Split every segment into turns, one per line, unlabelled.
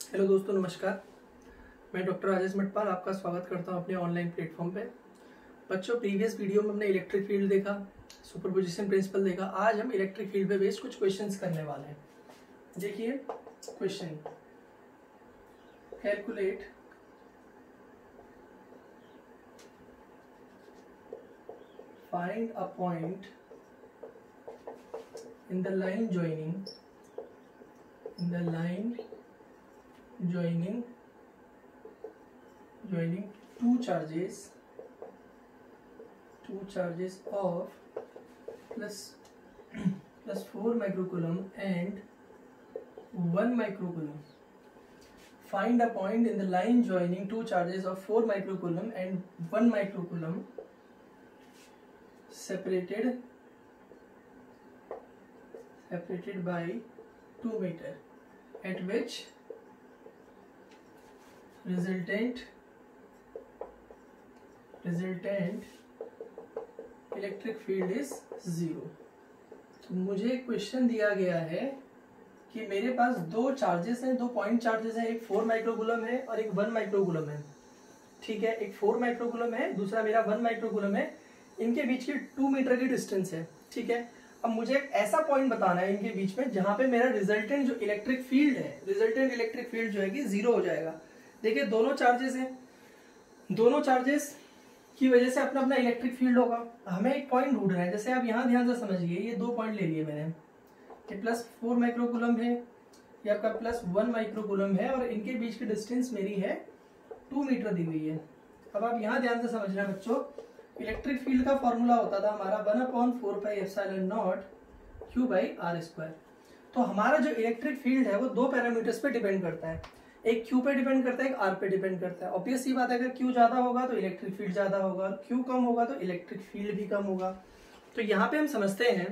Hello दोस्तों, नमस्कार। मैं डॉक्टर राजेश मटपाल आपका स्वागत करता हूं अपने ऑनलाइन प्लेटफॉर्म पे। बच्चों, प्रीवियस वीडियो में हमने इलेक्ट्रिक फील्ड देखा, सुपरपोजिशन प्रिंसिपल देखा। आज हम इलेक्ट्रिक फील्ड पे बेस्ड कुछ क्वेश्चंस करने वाले हैं। देखिए question, calculate find a point in the line joining two charges of plus 4 microcoulomb and 1 microcoulomb. Find a point in the line joining two charges of 4 microcoulomb and 1 microcoulomb separated by 2 meter, at which resultant electric field is 0। तो मुझे question दिया गया है कि मेरे पास दो charges हैं, दो पॉइंट चार्जेस हैं, एक 4 माइक्रोकूलम है और एक 1 माइक्रोकूलम है। ठीक है, एक 4 माइक्रोकूलम है, दूसरा मेरा 1 माइक्रोकूलम है। इनके बीच की 2 मीटर की डिस्टेंस है। ठीक है, अब मुझे एक ऐसा पॉइंट बताना है इनके बीच में जहां पे मेरा रिजल्टेंट जो इलेक्ट्रिक फील्ड है, रिजल्टेंट इलेक्ट्रिक फील्ड जो है कि 0 हो जाएगा। देखिए, दोनों चार्जेस हैं, दोनों चार्जेस की वजह से अपना अपना इलेक्ट्रिक फील्ड होगा। हमें एक पॉइंट ढूंढना है। जैसे आप यहाँ ध्यान से समझिए, ये दो पॉइंट ले लिए मैंने, ये प्लस 4 माइक्रोकूलम है, ये आपका प्लस 1 माइक्रोकूलम है, और इनके बीच की डिस्टेंस मेरी है 2 मीटर दी हुई है। अब आप यहाँ ध्यान से समझना बच्चों, इलेक्ट्रिक फील्ड का फॉर्मूला होता था हमारा 1/4πε0 Q/r²। तो हमारा जो इलेक्ट्रिक फील्ड है वो दो पैरामीटर्स पे डिपेंड करता है, एक Q पे डिपेंड करता है, एक R पे डिपेंड करता है। ऑब्वियस सी बात है, अगर Q ज्यादा होगा तो इलेक्ट्रिक फील्ड ज्यादा होगा, Q कम होगा तो इलेक्ट्रिक फील्ड भी कम होगा। तो यहाँ पे हम समझते हैं,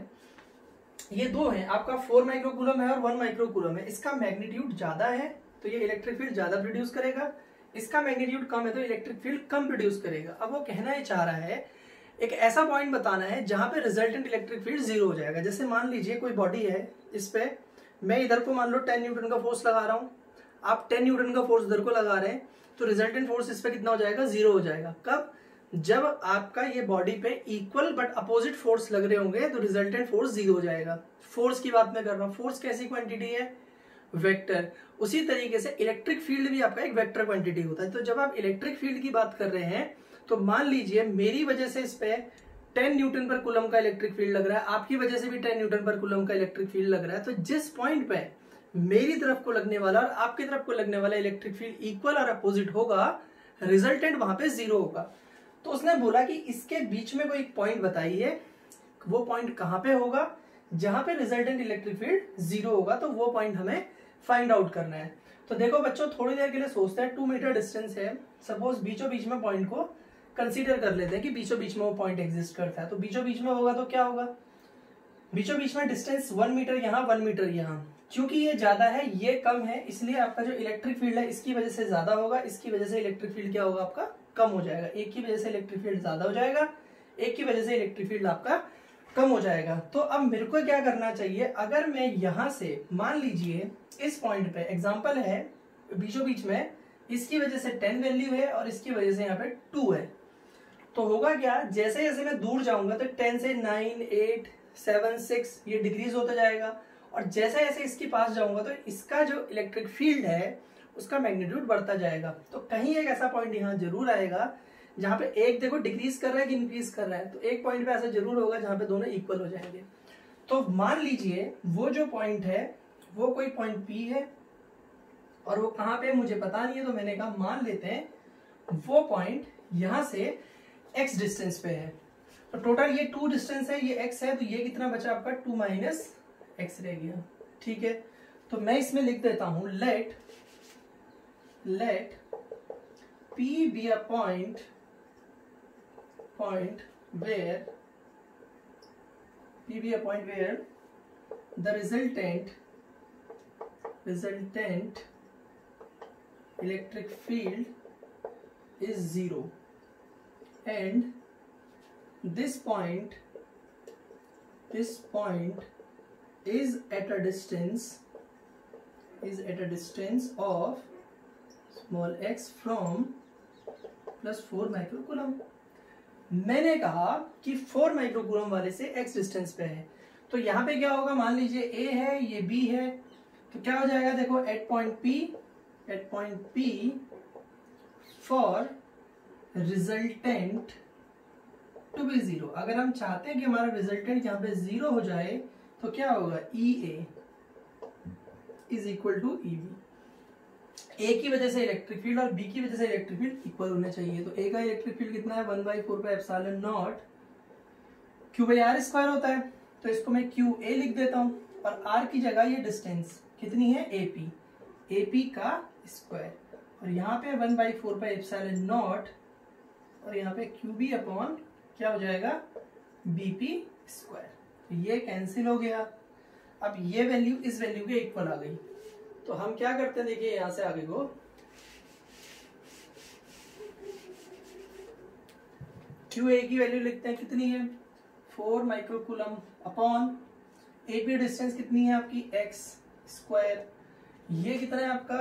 ये दो है, आपका 4 माइक्रोकूलम है और 1 माइक्रोकूलम है। इसका मैग्नीट्यूड ज्यादा है तो ये इलेक्ट्रिक फील्ड ज्यादा प्रोड्यूस करेगा, इसका मैग्नीट्यूड कम है तो इलेक्ट्रिक फील्ड कम प्रोड्यूस करेगा। अब वो कहना ही चाह रहा है, एक ऐसा पॉइंट बताना है जहां पे रिजल्टेंट इलेक्ट्रिक फील्ड 0 हो जाएगा। जैसे मान लीजिए कोई बॉडी है, इस पे मैं इधर को मान लो 10 न्यूटन का फोर्स लगा रहा हूं, आप 10 न्यूटन का फोर्स इधर को लगा रहे हैं, तो रिजल्टेंट फोर्स इस पे कितना हो जाएगा? 0 हो जाएगा। कब? जब आपका ये बॉडी पे इक्वल बट अपोजिट फोर्स लग रहे होंगे तो रिजल्टेंट फोर्स 0 हो जाएगा। फोर्स की बात मैं कर रहा हूं। फोर्स कैसी क्वांटिटी है? वेक्टर। उसी तरीके से इलेक्ट्रिक फील्ड भी आपका एक वेक्टर क्वांटिटी होता है। तो जब आप इलेक्ट्रिक फील्ड की बात कर रहे हैं तो मान लीजिए मेरी वजह से इस पे 10 न्यूटन पर कूलम का इलेक्ट्रिक फील्ड लग रहा है, आपकी वजह से भी 10 न्यूटन पर कूलम का इलेक्ट्रिक फील्ड लग रहा है। तो जिस पॉइंट पे मेरी तरफ को लगने वाला और आपकी तरफ को लगने वाला इलेक्ट्रिक फील्ड इक्वल और अपोजिट होगा, रिजल्टेंट वहां पे 0 होगा। तो उसने बोला कि इसके बीच में कोई एक पॉइंट बताइए, वो पॉइंट कहां पे होगा? जहां पे रिजल्टेंट इलेक्ट्रिक फील्ड 0 होगा। तो वो पॉइंट हमें फाइंड आउट करना है। तो देखो बच्चों, थोड़ी देर के लिए सोचते हैं, 2 मीटर डिस्टेंस है, सपोज बीचों बीच में पॉइंट को कंसीडर कर लेते हैं कि बीचों बीच में वो पॉइंट एग्जिस्ट करता है। तो बीचों बीच में होगा तो क्या होगा? बीचों बीच में डिस्टेंस 1 मीटर यहाँ, 1 मीटर यहाँ। क्योंकि ये ज्यादा है, ये कम है, इसलिए आपका जो इलेक्ट्रिक फील्ड है इसकी वजह से ज्यादा होगा, इसकी वजह से इलेक्ट्रिक फील्ड क्या होगा? आपका कम हो जाएगा। एक की वजह से इलेक्ट्रिक फील्ड ज्यादा हो जाएगा, एक की वजह से इलेक्ट्रिक फील्ड आपका कम हो जाएगा। तो अब मेरे को क्या करना चाहिए? अगर मैं यहां से मान लीजिए इस पॉइंट पे एग्जांपल है, बीचों बीच में इसकी वजह से 10 वैल्यू है और इसकी वजह से यहाँ पे 2 है, तो होगा क्या? जैसे जैसे मैं दूर जाऊंगा तो 10 से 9, 8, 7, 6 ये डिक्रीज होता जाएगा, और जैसे जैसे इसके पास जाऊंगा तो इसका जो इलेक्ट्रिक फील्ड है उसका मैग्नीट्यूड बढ़ता जाएगा। तो कहीं एक ऐसा पॉइंट यहाँ जरूर आएगा जहां पे एक देखो डिक्रीज कर रहा है कि इंक्रीज कर रहा है, तो एक पॉइंट पे ऐसा जरूर होगा जहां पे दोनों इक्वल हो जाएंगे। तो मान लीजिए वो जो पॉइंट है वो कोई पॉइंट P है, और वो कहां पे मुझे पता नहीं है, तो मैंने कहा मान लेते हैं वो पॉइंट यहां से x डिस्टेंस पे है। तो टोटल ये 2 डिस्टेंस है, ये x है, तो ये कितना बचा आपका? 2 - x रह गया। ठीक है, तो मैं इसमें लिख देता हूं, let P be a point where the resultant electric field is 0, and this point is at a distance is at a distance of small x from plus 4 microcoulomb. मैंने कहा कि 4 माइक्रोकूलम वाले से x डिस्टेंस पे है, तो यहाँ पे क्या होगा, मान लीजिए a है, ये b है, तो क्या हो जाएगा, देखो at point p for resultant to be 0। अगर हम चाहते हैं कि हमारा रिजल्टेंट यहाँ पे 0 हो जाए तो क्या होगा, EA is equal to EB। A की वजह से इलेक्ट्रिक फील्ड और बी की वजह से इलेक्ट्रिक फील्ड इक्वल होने चाहिए। तो ए का इलेक्ट्रिक फील्ड कितना है, 1/4 पाई एप्सिलॉन नॉट Q/r² होता है, तो इसको मैं QA लिख देता हूँ, और r की जगह ये डिस्टेंस कितनी है, AP का स्क्वायर, और यहाँ पे 1/4 पाई एप्सिलॉन नॉट, और यहाँ पे QB अपॉन क्या हो जाएगा, BP²। ये कैंसिल हो गया। अब ये वैल्यू इस वैल्यू के इक्वल आ गई, तो हम क्या करते हैं, देखिए यहां से आगे को QA की वैल्यू लिखते हैं, कितनी है, 4 माइक्रोकूलम अपॉन AP डिस्टेंस कितनी है आपकी, x²। ये कितना है आपका,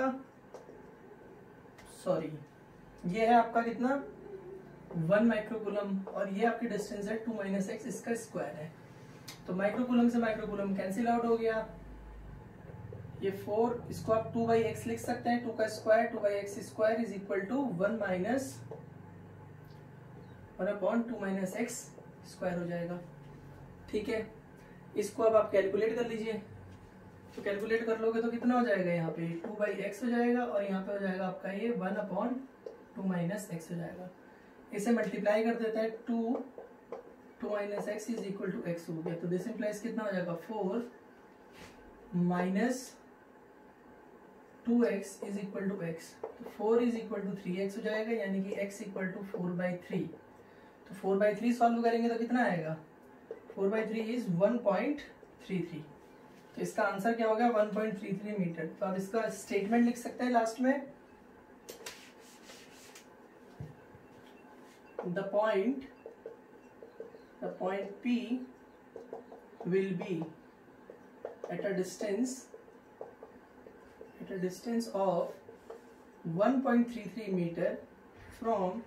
सॉरी ये है आपका कितना, 1 माइक्रोकूलम, और ये आपकी डिस्टेंस है 2 - x, इसका स्क्वायर है। तो माइक्रोकूलम से माइक्रोकूलम कैंसिल आउट हो गया। ये 4, इसको आप 2/x लिख सकते हैं, 2 का square 2/x² is equal to 1 upon 2 - x² हो जाएगा। ठीक है, इसको अब आप कैलकुलेट कर लीजिए, तो कैलकुलेट कर लोगे तो कितना हो जाएगा, यहाँ पे 2/x हो जाएगा, और यहाँ पे हो जाएगा आपका ये 1 अपॉन 2 - x हो जाएगा। इसे मल्टीप्लाई कर देते हैं, 2 - x is equal to x हो गया, तो दिस इंप्लाइज कितना हो जाएगा, 4 - 2x is equal to x, तो 4 इज इक्वल टू 3x हो जाएगा, यानी कि x इक्वल टू 4/3। तो 4/3 सॉल्व करेंगे तो कितना आएगा, 4/3 इज 1.33। तो इसका आंसर क्या होगा, 1.33 मीटर। तो आप इसका स्टेटमेंट लिख सकते हैं लास्ट में, the point P will be at a distance of 1.33 meter from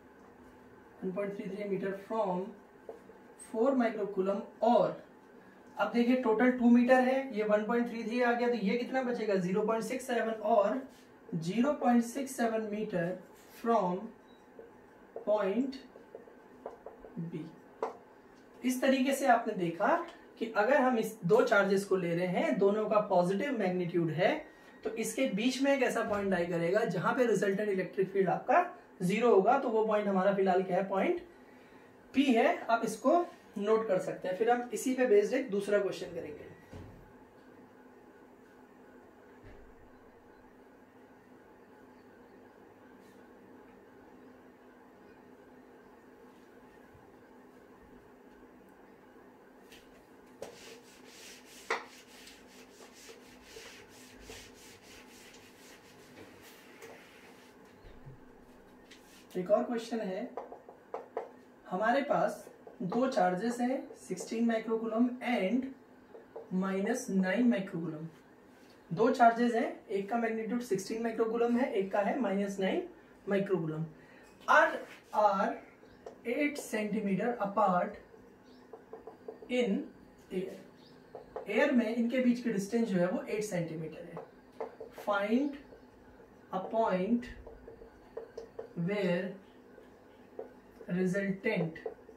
4 microcoulomb. और अब देखिए टोटल 2 मीटर है, ये 1.33 आ गया, तो ये कितना बचेगा, 0.67, और 0.67 मीटर फ्रॉम पॉइंट B। इस तरीके से आपने देखा कि अगर हम इस दो चार्जेस को ले रहे हैं, दोनों का पॉजिटिव मैग्नीट्यूड है, तो इसके बीच में एक ऐसा पॉइंट लाई करेगा जहां पे रिजल्टेंट इलेक्ट्रिक फील्ड आपका 0 होगा। तो वो पॉइंट हमारा फिलहाल क्या है, पॉइंट P है। आप इसको नोट कर सकते हैं। फिर हम इसी पे बेस्ड एक दूसरा क्वेश्चन करेंगे। एक और क्वेश्चन है, हमारे पास दो चार्जेस हैं 16 माइक्रोकूलम एंड -9 माइक्रोकूलम। दो चार्जेस हैं, एक का मैग्नीट्यूड 16 माइक्रोकूलम है, एक का है -9 microcoulomb. Are 8 centimetre apart in air. Air में इनके बीच की डिस्टेंस जो है वो 8 सेंटीमीटर है। Find a point where resultant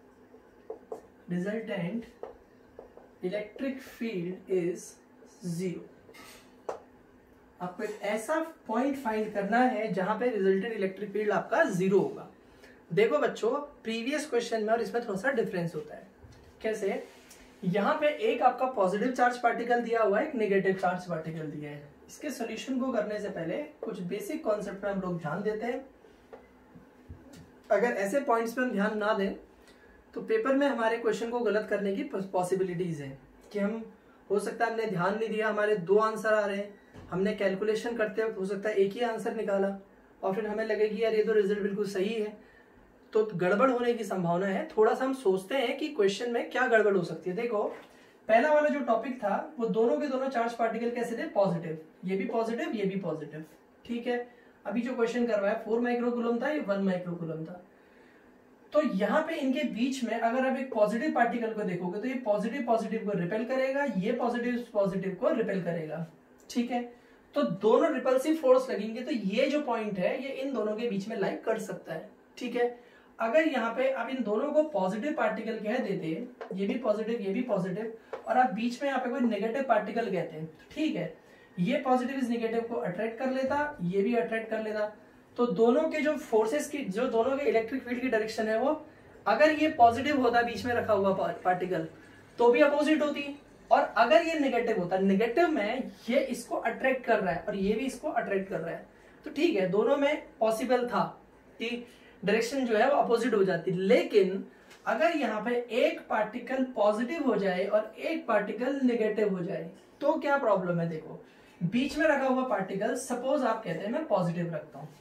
electric field is 0। आपको एक ऐसा पॉइंट फाइंड करना है जहां पे रिजल्टेंट इलेक्ट्रिक फील्ड आपका 0 होगा। देखो बच्चों, प्रीवियस क्वेश्चन में और इसमें थोड़ा सा डिफरेंस होता है। कैसे, यहां पे एक आपका पॉजिटिव चार्ज पार्टिकल दिया हुआ है, एक नेगेटिव चार्ज पार्टिकल दिया है। इसके सॉल्यूशन को करने से पहले कुछ बेसिक कॉन्सेप्ट पर हम लोग ध्यान देते हैं। अगर ऐसे पॉइंट्स पे हम ध्यान ना दें तो पेपर में हमारे क्वेश्चन को गलत करने की पॉसिबिलिटीज है कि हम, हो सकता है हमने ध्यान नहीं दिया, हमारे 2 आंसर आ रहे हैं, हमने कैलकुलेशन करते वक्त हो सकता है एक ही आंसर निकाला और फिर हमें लगे कि यार ये तो रिजल्ट बिल्कुल सही है, तो गड़बड़ होने की संभावना है। थोड़ा सा हम सोचते हैं कि क्वेश्चन में क्या गड़बड़ हो सकती है। देखो, पहला वाला जो टॉपिक था वो दोनों के दोनों चार्ज पार्टिकल कैसे थे, पॉजिटिव, ये भी पॉजिटिव ये भी पॉजिटिव, ठीक है। अभी जो क्वेश्चन कर रहा है 4 माइक्रोकूलम था, ये 1 माइक्रोकूलम था। तो यहाँ पे इनके बीच में अगर आप एक पॉजिटिव पार्टिकल को देखोगे तो ये पॉजिटिव पॉजिटिव को रिपेल करेगा, ये पॉजिटिव पॉजिटिव को रिपेल करेगा, ठीक है। तो दोनों रिपल्सिव फोर्स लगेंगे, तो ये जो पॉइंट है ये इन दोनों के बीच में लाई कर सकता है, ठीक है। अगर यहाँ पे आप इन दोनों को पॉजिटिव पार्टिकल कह देते, ये भी पॉजिटिव ये भी पॉजिटिव, और आप बीच में यहाँ पे कोई नेगेटिव पार्टिकल कहते हैं, ठीक है, ये पॉजिटिव इस नेगेटिव को अट्रैक्ट कर लेता, ये भी अट्रैक्ट कर लेता। तो दोनों के जो फोर्सेस की, जो दोनों के इलेक्ट्रिक फील्ड की डायरेक्शन है, वो अगर ये पॉजिटिव होता बीच में रखा हुआ पार्टिकल तो भी अपोजिट होती, और अगर ये नेगेटिव होता, नेगेटिव में ये इसको अट्रैक्ट कर रहा है और ये भी इसको अट्रैक्ट कर रहा है, तो ठीक है, दोनों में पॉसिबल था कि डायरेक्शन जो है वो अपोजिट हो जाती। लेकिन अगर यहाँ पे एक पार्टिकल पॉजिटिव हो जाए और एक पार्टिकल नेगेटिव हो जाए तो क्या प्रॉब्लम है। देखो, बीच में रखा हुआ पार्टिकल, सपोज आप कहते हैं मैं पॉजिटिव रखता हूं,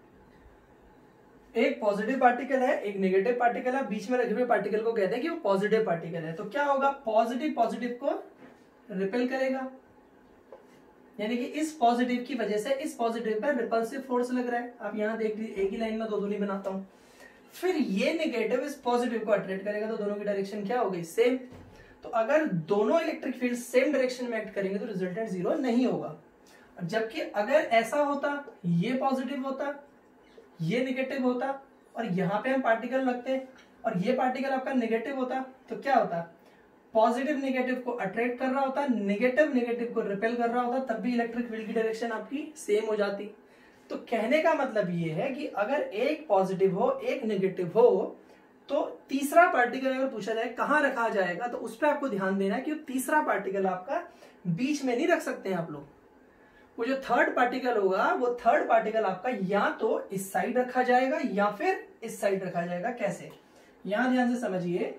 एक पॉजिटिव पार्टिकल है एक नेगेटिव पार्टिकल है, बीच में रखे हुए पार्टिकल को कहते हैं कि वो पॉजिटिव पार्टिकल है। तो क्या होगा, पॉजिटिव पॉजिटिव को रिपेल करेगा, यानी कि इस पॉजिटिव की वजह से इस पॉजिटिव पर रिपल्सिव फोर्स लग रहा है। आप यहां देख लीजिए, एक ही लाइन में दो दूनी बनाता हूं। फिर ये नेगेटिव इस पॉजिटिव को अट्रैक्ट करेगा, तो दोनों की डायरेक्शन क्या हो गई, सेम। तो अगर दोनों इलेक्ट्रिक फील्ड सेम डायरेक्शन में एक्ट करेंगे तो रिजल्टेंट जीरो नहीं होगा। जबकि अगर ऐसा होता, ये पॉजिटिव होता ये नेगेटिव होता और यहाँ पे हम पार्टिकल रखते और ये पार्टिकल आपका नेगेटिव होता, तो क्या होता, पॉजिटिव नेगेटिव को अट्रैक्ट कर रहा होता, नेगेटिव नेगेटिव को रिपेल कर रहा होता, तब भी इलेक्ट्रिक फील्ड की डायरेक्शन आपकी सेम हो जाती। तो कहने का मतलब ये है कि अगर एक पॉजिटिव हो एक नेगेटिव हो तो तीसरा पार्टिकल अगर पूछा जाए कहाँ रखा जाएगा, तो उस पर आपको ध्यान देना है कि तीसरा पार्टिकल आपका बीच में नहीं रख सकते हैं आप लोग। वो जो थर्ड पार्टिकल होगा, वो थर्ड पार्टिकल आपका या तो इस साइड रखा जाएगा या फिर इस साइड रखा जाएगा। कैसे, यहां ध्यान से समझिए,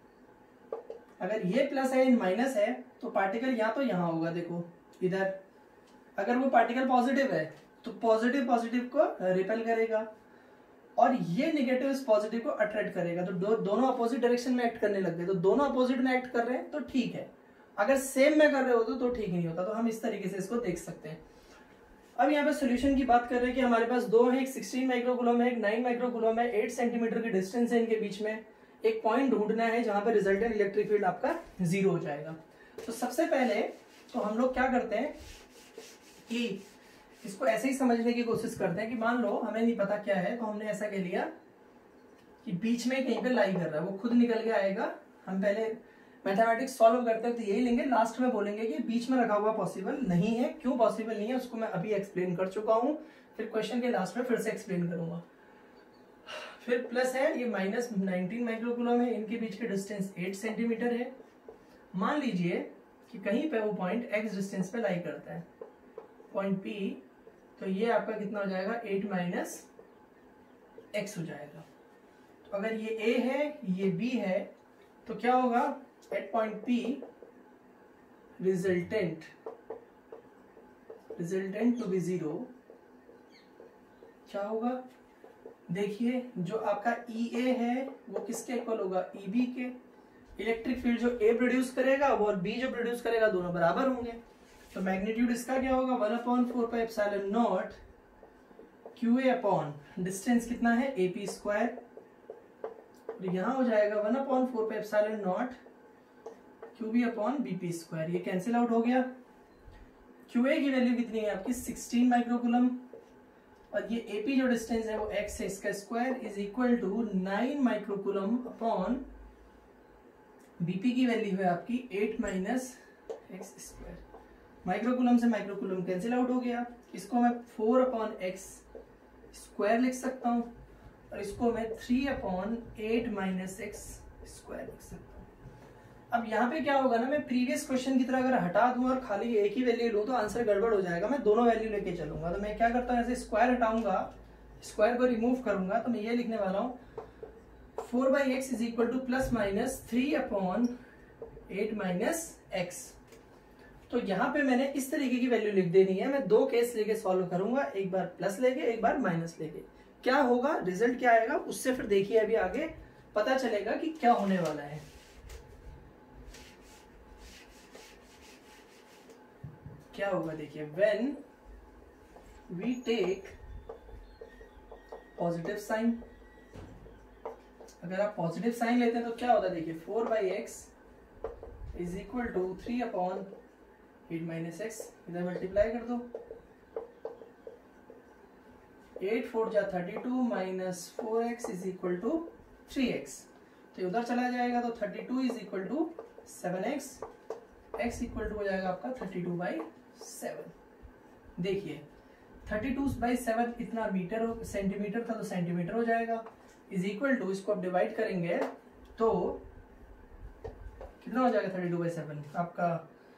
अगर ये प्लस है माइनस है तो पार्टिकल या तो यहां होगा, देखो इधर। अगर वो पार्टिकल पॉजिटिव है तो पॉजिटिव पॉजिटिव को रिपेल करेगा और ये नेगेटिव इस पॉजिटिव को अट्रैक्ट करेगा। तो दोनों अपोजिट डायरेक्शन में एक्ट करने लग गए। तो दोनों अपोजिट में एक्ट कर रहे हैं तो ठीक है, अगर सेम में कर रहे हो तो ठीक नहीं होता। तो हम इस तरीके से इसको देख सकते हैं। अब यहाँ पे सोल्यूशन की बात कर रहे हैं कि हमारे पास दो है, एक 16 माइक्रोकूलम है, एक 9 माइक्रोकूलम है, 8 सेंटीमीटर की डिस्टेंस है इनके बीच में। एक पॉइंट ढूंढना है जहां पर रिजल्टेंट इलेक्ट्रिक फील्ड आपका जीरो हो जाएगा। तो सबसे पहले तो हम लोग क्या करते हैं कि इसको ऐसे ही समझने की कोशिश करते हैं कि मान लो हमें नहीं पता क्या है, तो हमने ऐसा कह लिया कि बीच में कहीं पे लाई कर रहा है, वो खुद निकल के आएगा। हम पहले मैथमेटिक्स सॉल्व करते हैं तो यही लेंगे, लास्ट में बोलेंगे कि बीच में रखा हुआ पॉसिबल नहीं है। क्यों पॉसिबल नहीं है उसको मैं अभी एक्सप्लेन कर चुका हूं, फिर क्वेश्चन के लास्ट में फिर से एक्सप्लेन करूंगा। फिर प्लस है, ये माइनस 19 माइक्रोकूलम है, इनके बीच की डिस्टेंस 8 सेंटीमीटर है। मान लीजिए कि कहीं पे वो पॉइंट x डिस्टेंस पे लाई करता है, पॉइंट P, तो ये आपका कितना हो जाएगा, 8 माइनस x हो जाएगा। तो अगर ये A है ये B है तो क्या होगा, at point P resultant to be zero क्या होगा, देखिए जो आपका EA है वो किसके इक्वल होगा, EB के। इलेक्ट्रिक फील्ड जो A प्रोड्यूस करेगा वो और B जो प्रोड्यूस करेगा दोनों बराबर होंगे। तो मैग्नीट्यूड इसका क्या होगा, 1/4πε0 QA अपॉन डिस्टेंस कितना है AP स्क्वायर, तो यहां हो जाएगा 1/4πε0 QB अपॉन BP स्क्वायर। ये कैंसिल आउट हो गया। QA की वैल्यू कितनी है आपकी, 16 माइक्रोकूलम, और ये AP जो डिस्टेंस है वो x है, इसका square is equal to 9 microcoulomb upon BP की वैल्यू है आपकी 8 माइनस x स्क्वायर। माइक्रोकूलम से माइक्रोकूलम कैंसिल आउट हो गया। इसको मैं 4/x स्क्वायर लिख सकता हूँ और इसको मैं 3/8 माइनस x स्क्वायर लिख सकता हूँ। अब यहाँ पे क्या होगा ना, मैं प्रीवियस क्वेश्चन की तरह अगर हटा दूं और खाली एक ही वैल्यू लूं तो आंसर गड़बड़ हो जाएगा। मैं दोनों वैल्यू लेके चलूंगा। तो मैं क्या करता हूँ, ऐसे स्क्वायर हटाऊंगा, स्क्वायर को रिमूव करूंगा, तो मैं ये लिखने वाला हूँ 4/x is equal to plus minus 3/8 minus x। तो यहाँ पे मैंने इस तरीके की वैल्यू लिख देनी है। मैं दो केस लेके सॉल्व करूंगा, एक बार प्लस लेके एक बार माइनस लेके। क्या होगा, रिजल्ट क्या आएगा उससे फिर देखिए अभी आगे पता चलेगा कि क्या होने वाला है। क्या होगा देखिए, when we take positive sign, अगर आप पॉजिटिव साइन लेते हैं तो क्या होता है देखिए, 4/x is equal to 3/8 minus x, इधर मल्टीप्लाई कर दो, 8 4 जा 32 minus 4x is equal to 3x, तो उधर चला जाएगा तो 32 is equal to 7x, x equal to हो जाएगा आपका 32/7। देखिए 32/7 इतना मीटर हो, सेंटीमीटर था तो सेंटीमीटर हो जाएगा, इज इक्वल टू, इसको आप डिवाइड करेंगे तो कितना हो जाएगा 32/7 आपका,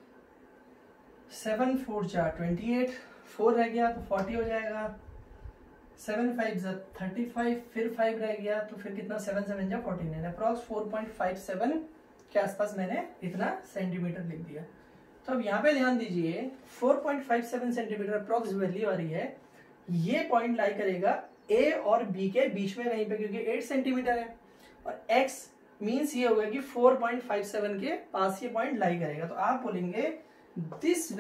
7 4 जा 28, 4 रह गया तो 40 हो जाएगा, 7 5 जा 35, फिर 5 रह गया तो फिर कितना, 7 7 जा 49, अप्रॉक्स 4.57 के आसपास मैंने इतना सेंटीमीटर लिख दिया। तो अब यहाँ पे ध्यान दीजिए 4.57 सेंटीमीटर अप्रॉक्स वैल्यू आ रही है, ये पॉइंट लाई करेगा ए और बी के बीच में कहीं पे, क्योंकि 8 सेंटीमीटर है और x मीन्स ये होगा कि 4.57 के पास ये पॉइंट लाई करेगा। तो आप बोलेंगे this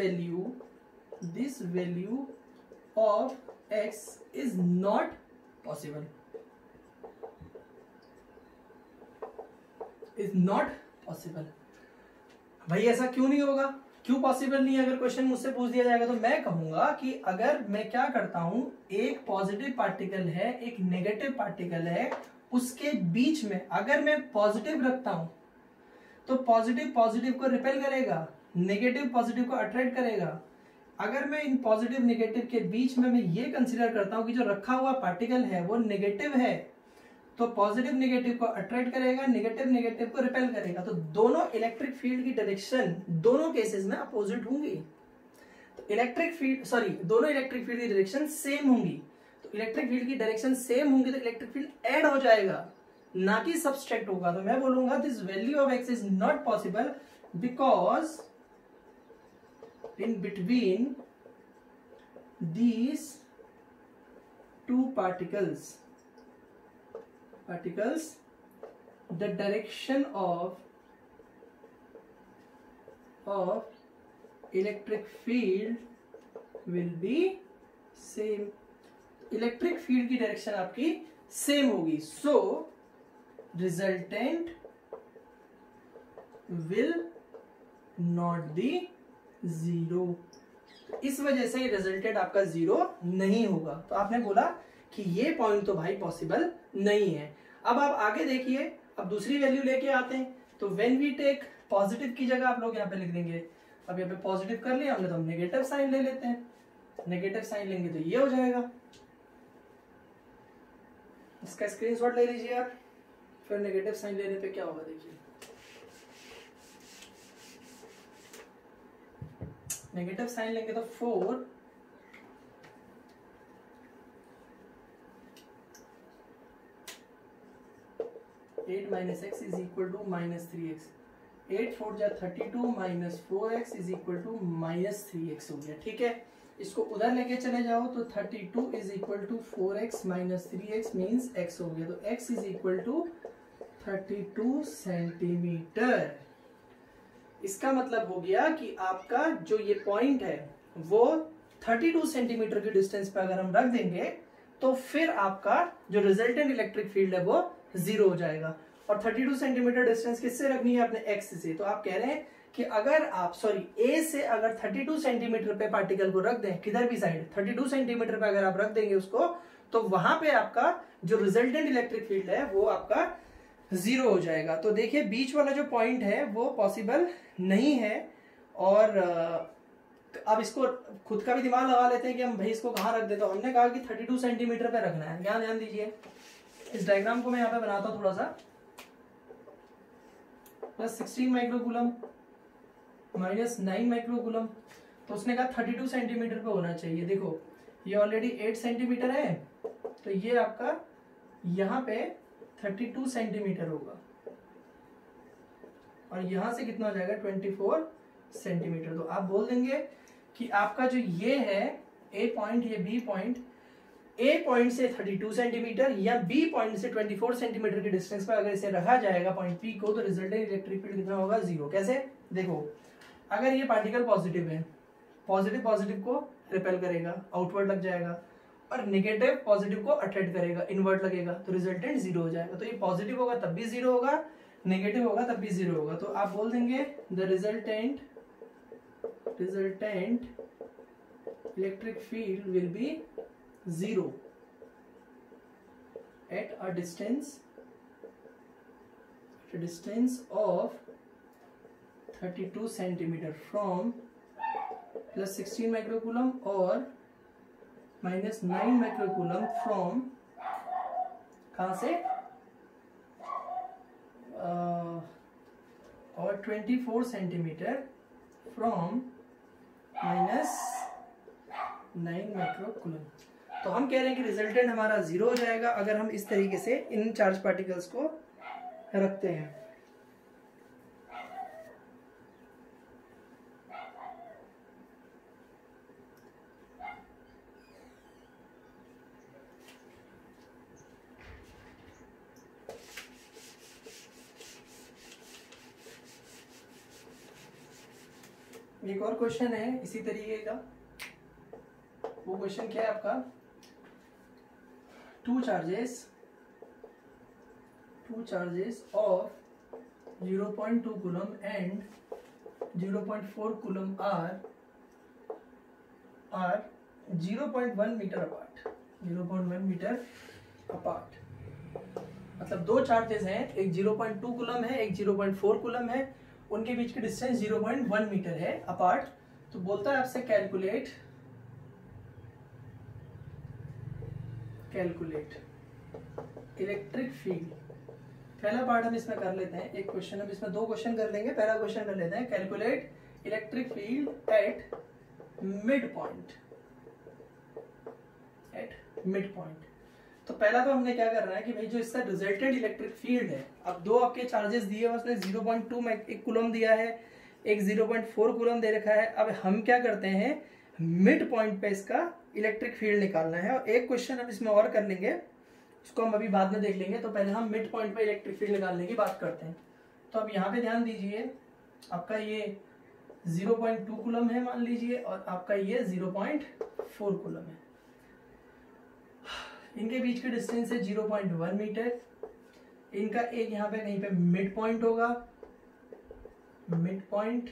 value of x is not possible, is not possible. भाई ऐसा क्यों नहीं होगा, क्यों पॉसिबल नहीं है? अगर क्वेश्चन मुझसे पूछ दिया जाएगा तो मैं कहूंगा कि अगर मैं क्या करता हूं, एक पॉजिटिव पार्टिकल है एक नेगेटिव पार्टिकल है, उसके बीच में अगर मैं पॉजिटिव रखता हूं तो पॉजिटिव पॉजिटिव को रिपेल करेगा, नेगेटिव पॉजिटिव को अट्रैक्ट करेगा। अगर मैं इन पॉजिटिव नेगेटिव के बीच में मैं ये कंसीडर करता हूं कि जो रखा हुआ पार्टिकल है वो नेगेटिव है, तो पॉजिटिव नेगेटिव को अट्रैक्ट करेगा, नेगेटिव नेगेटिव को रिपेल करेगा, तो दोनों इलेक्ट्रिक फील्ड की डायरेक्शन दोनों केसेस में अपोजिट होंगी। तो इलेक्ट्रिक फील्ड दोनों इलेक्ट्रिक फील्ड की डायरेक्शन सेम होंगी, तो इलेक्ट्रिक फील्ड की डायरेक्शन सेम होंगी तो इलेक्ट्रिक फील्ड ऐड हो जाएगा, ना कि सब्सट्रैक्ट होगा। तो मैं बोलूंगा this value of x is not possible because in between these two particles the direction of electric field will be same, electric field की डायरेक्शन आपकी सेम होगी, so resultant will not be zero, इस वजह से resultant आपका zero नहीं होगा। तो आपने बोला कि ये पॉइंट तो भाई पॉसिबल नहीं है। अब आप आगे देखिए, अब दूसरी वैल्यू लेके आते हैं, तो व्हेन वी टेक पॉजिटिव की जगह आप लोग यहाँ पे लिख देंगे, अब यहाँ पे पॉजिटिव कर लिया हमने तो हम नेगेटिव साइन ले लेते हैं, नेगेटिव साइन लेंगे तो ये हो जाएगा, इसका स्क्रीनशॉट ले लीजिए आप, फिर नेगेटिव साइन लेने पे क्या होगा देखिए, नेगेटिव साइन लेंगे तो 4 8 minus x is equal to -3x, 8 4 जा 32 minus 4x is equal to -3x हो गया। ठीक है, इसको उधर लेके चले जाओ तो 32 is equal to 4x minus 3x means x हो गया, तो x is equal to 32 centimetre. इसका मतलब हो गया कि आपका जो ये पॉइंट है वो 32 सेंटीमीटर की डिस्टेंस पे अगर हम रख देंगे तो फिर आपका जो रिजल्टेंट इलेक्ट्रिक फील्ड है वो जीरो हो जाएगा। और 32 सेंटीमीटर डिस्टेंस किससे रखनी है, अपने एक्स से। तो आप कह रहे हैं कि अगर आप ए से अगर 32 सेंटीमीटर पे पार्टिकल को रख दें, किधर भी साइड 32 सेंटीमीटर पे अगर आप रख देंगे उसको, तो वहां पे आपका जो रिजल्टेंट इलेक्ट्रिक फील्ड है वो आपका जीरो हो जाएगा। तो देखिए बीच वाला जो पॉइंट है वो पॉसिबल नहीं है। और अब इसको खुद का भी दिमाग लगा लेते हैं कि हम भाई इसको कहाँ रख दें। तो हमने कहा कि 32 सेंटीमीटर पे रखना है। यहाँ ध्यान दीजिए, इस डायग्राम को मैं यहाँ पे बनाता हूँ थोड़ा सा। +16 माइक्रोकूलम -9 माइक्रोकूलम, तो उसने कहा 32 सेंटीमीटर पे होना चाहिए। देखो ये ऑलरेडी 8 सेंटीमीटर है, तो ये आपका यहाँ पे 32 सेंटीमीटर होगा और यहां से कितना हो जाएगा 24 सेंटीमीटर। तो आप बोल देंगे कि आपका जो ये है ए पॉइंट, ये बी पॉइंट, ए पॉइंट से 32 सेंटीमीटर या बी पॉइंट से 24 सेंटीमीटर की डिस्टेंस पर अगर इसे रखा जाएगा पॉइंट पी को, तो रिजल्टेंट इलेक्ट्रिक फील्ड कितना होगा, जीरो। कैसे? देखो अगर ये पार्टिकल पॉजिटिव है पॉजिटिव पॉजिटिव को रिपेल करेगा, आउटवर्ड लग जाएगा, और नेगेटिव पॉजिटिव को अट्रैक्ट करेगा, इनवर्ट लगेगा, तो रिजल्टेंट जीरो हो जाएगा। तो ये पॉजिटिव होगा तब भी जीरो होगा, नेगेटिव होगा तब भी जीरो होगा। तो आप बोल देंगे the resultant electric field will be zero at a distance of 32 centimeter from plus 16 microcoulomb or minus 9 microcoulomb from कहाँ से और 24 centimeter from minus 9 microcoulomb। तो हम कह रहे हैं कि रिजल्टेंट हमारा जीरो हो जाएगा अगर हम इस तरीके से इन चार्ज पार्टिकल्स को रखते हैं। एक और क्वेश्चन है इसी तरीके का। वो क्वेश्चन क्या है आपका, two charges of 0.2 coulomb and 0.4 coulomb are 0.1 meter apart। 0.1 meter apart मतलब दो चार्जेस हैं, एक 0.2 कूलम है, एक 0.4 कूलम है, उनके बीच की डिस्टेंस 0.1 मीटर है अपार्ट। तो बोलता है आपसे कैलकुलेट इलेक्ट्रिक फील्ड। पहला पार्ट हम इसमें कर लेते हैं, एक क्वेश्चन हम इसमें दो क्वेश्चन कर लेंगे। पहला क्वेश्चन कर लेते हैं calculate electric field at mid point. तो पहला तो हमने क्या करना है कि भाई जो इसका रिजल्टेंट इलेक्ट्रिक फील्ड है, अब दो आपके चार्जेस दिए हैं, उसने 0.2 एक कूलम दिया है, एक 0.4 कूलम दे रखा है। अब हम क्या करते हैं, मिड पॉइंट पे इसका इलेक्ट्रिक फील्ड निकालना है। और एक क्वेश्चन हम इसमें और कर लेंगे, उसको हम अभी बाद में देख लेंगे। तो पहले हम मिड पॉइंट पे इलेक्ट्रिक फील्ड निकालने की बात करते हैं। तो अब यहाँ पे ध्यान दीजिए, आपका ये 0.2 कूलम है मान लीजिए, और आपका ये 0.4 कूलम है। इनके बीच की डिस्टेंस है 0.1 मीटर। इनका एक यहाँ पे कहीं पे मिड पॉइंट होगा, मिड पॉइंट।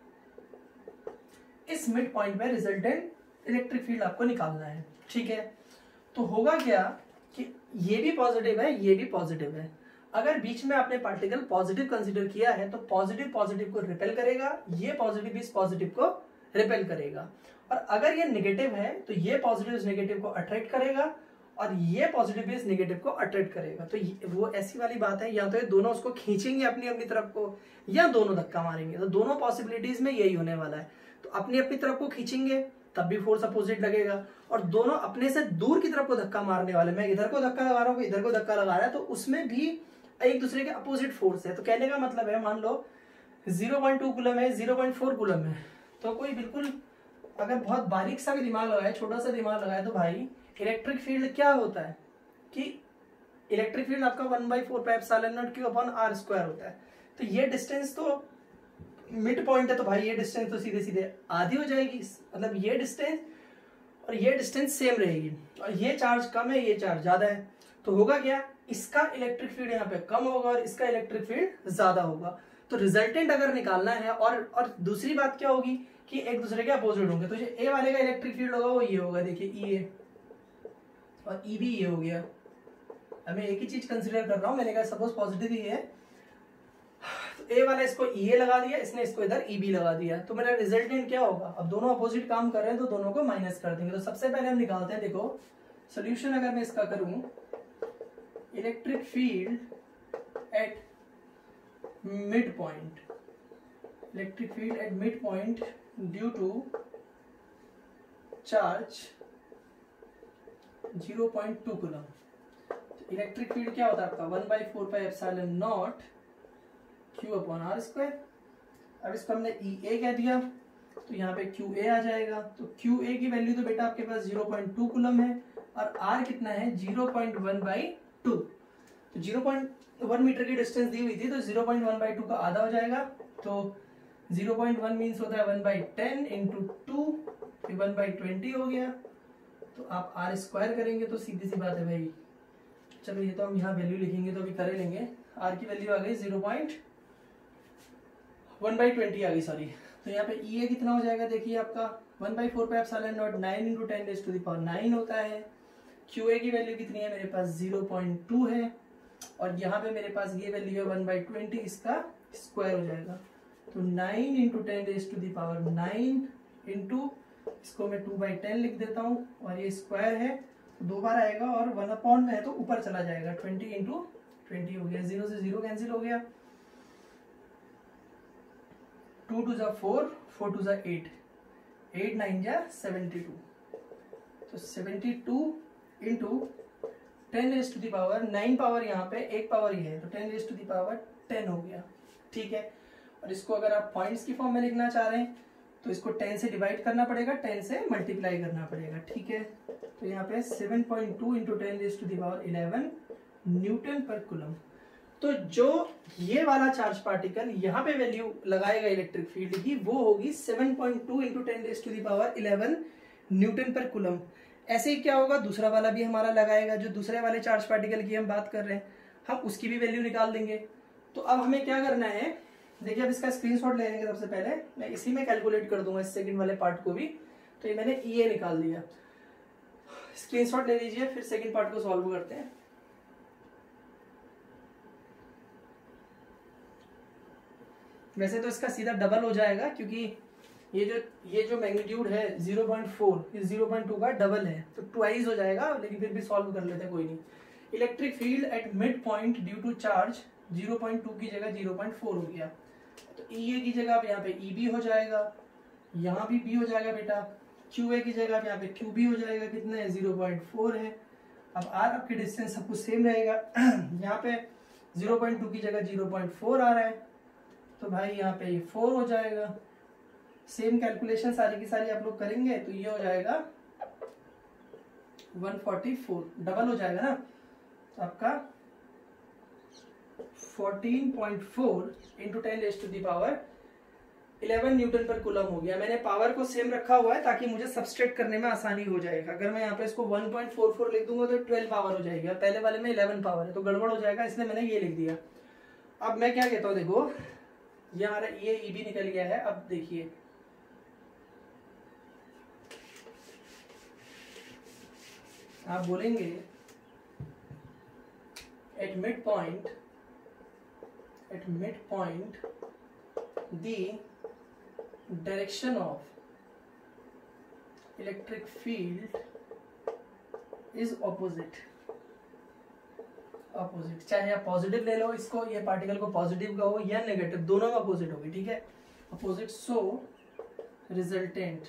इस मिड पॉइंट पे रिजल्टेंट इलेक्ट्रिक फील्ड आपको निकालना है, ठीक है। तो होगा क्या कि ये भी पॉजिटिव है, ये भी पॉजिटिव है। अगर बीच में आपने पार्टिकल पॉजिटिव कंसीडर किया है तो पॉजिटिव पॉजिटिव को रिपेल करेगा, ये पॉजिटिव इस पॉजिटिव को रिपेल करेगा। और अगर ये नेगेटिव है तो ये पॉजिटिव इस नेगेटिव को अट्रैक्ट करेगा, और ये पॉजिटिव इस नेगेटिव को अट्रैक्ट करेगा। तो वो ऐसी वाली बात है, या तो ये दोनों उसको खींचेंगे अपनी अपनी तरफ को, या दोनों धक्का मारेंगे। तो दोनों पॉसिबिलिटीज में यही होने वाला है। तो अपनी अपनी तरफ को खींचेंगे तब भी फोर्स अपोजिट लगेगा, और दोनों अपने से दूर की तरफ को धक्का मारने वाले, मैं इधर को धक्का लगा रहा हूँ, इधर को धक्का लगा रहा है, तो उसमें भी एक दूसरे के अपोजिट फोर्स है। तो कहने का मतलब है, मान लो 0.2 कूलम है, 0.4 कूलम है, तो कोई बिल्कुल अगर बहुत बारीक सा भी दिमाग लगाए, छोटा सा दिमाग लगाए, तो भाई इलेक्ट्रिक फील्ड क्या होता है कि इलेक्ट्रिक फील्ड आपका 1/4πε0q/r² होता है। तो ये डिस्टेंस तो मिड पॉइंट है, तो भाई ये डिस्टेंस तो सीधे सीधे आधी हो जाएगी, मतलब ये डिस्टेंस और ये डिस्टेंस सेम रहेगी, और ये चार्ज कम है, ये चार्ज ज्यादा है। तो होगा क्या, इसका इलेक्ट्रिक फील्ड यहाँ पे कम होगा और इसका इलेक्ट्रिक फील्ड ज्यादा होगा। तो रिजल्टेंट अगर निकालना है, और दूसरी बात क्या होगी कि एक दूसरे के अपोजिट होंगे। तो ए वाले का इलेक्ट्रिक फील्ड होगा वो ये होगा, देखिए ई ए, और ई भी ये हो गया। अब मैं एक ही चीज कंसीडर कर रहा हूं, मैंने कहा सपोज पॉजिटिव ही है, तो ए वाला इसको ई ए लगा दिया, इसने इसको इधर ई बी लगा दिया। तो मेरा रिजल्टेंट क्या होगा, अब दोनों अपोजिट काम कर रहे हैं तो दोनों को माइनस कर देंगे। तो सबसे पहले हम निकालते हैं, देखो सोल्यूशन अगर मैं इसका करूं, electric field at mid point, electric field at mid point due to charge 0.2 coulomb. Electric field क्या होता है आपका 1/4πε0 q/r²। अब इसको हमने ई ए कह दिया, तो यहाँ पे क्यू ए आ जाएगा। तो क्यू ए की वैल्यू तो बेटा आपके पास 0.2 कूलम है, और आर कितना है 0.1/2। तो 0.1 मीटर की डिस्टेंस दी हुई थी, तो 0.1/2 का आधा हो जाएगा। तो 0.1 मीन्स होता है 1/10 इंटू 2, 1/20 हो गया। तो आप आर स्क्वायर करेंगे तो सीधी सी बात है भाई, चलो ये तो हम यहाँ वैल्यू लिखेंगे तो अभी कर लेंगे। आर की वैल्यू आ गई 0.1/20 आ गई, सॉरी। तो यहाँ पे ई ए कितना हो जाएगा, देखिए आपका 1/4 पे एप्सिलॉन नॉट 9 इंटू 10⁻9 होता है। क्यू ए की वैल्यू कितनी है मेरे पास 0.2 है, और यहाँ पे मेरे पास ये वैल्यू है 1/20, इसका स्क्वायर हो जाएगा। तो 9 इंटू 10⁻9 इंटू इसको मैं 2/10 लिख देता हूँ, और ये स्क्वायर है तो 2 बार आएगा, और 1/में है तो ऊपर चला जाएगा। 20 इंटू 20 हो गया, 0 से 0 कैंसिल हो गया। 2 2 जा 4, 4 2 जा 8, 8 9 जा 72। तो 72 इंटू 10⁻9 पावर यहाँ पे एक पावर ही है, तो 10⁻10 हो गया, ठीक है। और इसको अगर आप पॉइंट्स की फॉर्म में लिखना चाह रहे हैं तो इसको 10 से डिवाइड करना पड़ेगा, 10 से मल्टीप्लाई करना पड़ेगा, ठीक है। तो यहाँ पे 7.2 इंटू 10⁻11 न्यूटन पर कूलम। तो जो ये वाला चार्ज पार्टिकल यहाँ पे वैल्यू लगाएगा इलेक्ट्रिक फील्ड की, वो होगी 7.2 इंटू 10⁻11 न्यूटन पर कूलम। ऐसे ही क्या होगा, दूसरा वाला भी हमारा लगाएगा, जो दूसरे वाले चार्ज पार्टिकल की हम बात कर रहे हैं, हम उसकी भी वैल्यू निकाल देंगे। तो अब हमें क्या करना है, देखिए अब इसका स्क्रीनशॉट ले लेंगे। सबसे पहले मैं इसी में कैलकुलेट कर दूंगा इस सेकंड वाले पार्ट को भी। तो ये मैंने ई ए निकाल दिया, स्क्रीनशॉट ले लीजिए, फिर सेकंड पार्ट को सॉल्व करते हैं। वैसे तो इसका सीधा डबल हो जाएगा, क्योंकि ये जो मैग्नीट्यूड है 0.4, इस 0.2 का डबल है, तो ट्वाइस हो जाएगा, लेकिन फिर भी सॉल्व कर लेते हैं, कोई नहीं। Electric field at mid point due to charge 0.2 की जगह 0.4 हो गया। तो ई ए की जगह अब यहाँ पे ई बी हो जाएगा, यहाँ भी बी हो जाएगा बेटा। क्यू ए की जगह अब यहाँ पे क्यू बी हो जाएगा, कितना है 0.4 है। अब आर आपकी डिस्टेंस सब कुछ सेम रहेगा। यहाँ पे 0.2 की जगह 0.4 आ रहा है, तो भाई यहाँ पे ये 4 हो जाएगा। सेम कैलकुलेशन सारी की सारी आप लोग करेंगे तो ये हो जाएगा 144, डबल हो जाएगा ना। तो आपका 14.4 इंटू 10⁻11 न्यूटन पर कूलम हो गया। मैंने पावर को सेम रखा हुआ है ताकि मुझे सबस्ट्रेट करने में आसानी हो जाएगा। अगर मैं यहाँ पे इसको 1.44 लिख दूंगा तो 12 पावर हो जाएगी, और पहले वाले में 11 पावर है, तो गड़बड़ हो जाएगा, इसलिए मैंने ये लिख दिया। अब मैं क्या कहता हूँ, देखो ये हमारा ये ई बी निकल गया है। अब देखिए आप बोलेंगे at mid point the direction of electric field is opposite। चाहे आप पॉजिटिव ले लो इसको, ये पार्टिकल को पॉजिटिव का हो या नेगेटिव, दोनों में अपोजिट होगी, ठीक है, opposite. So resultant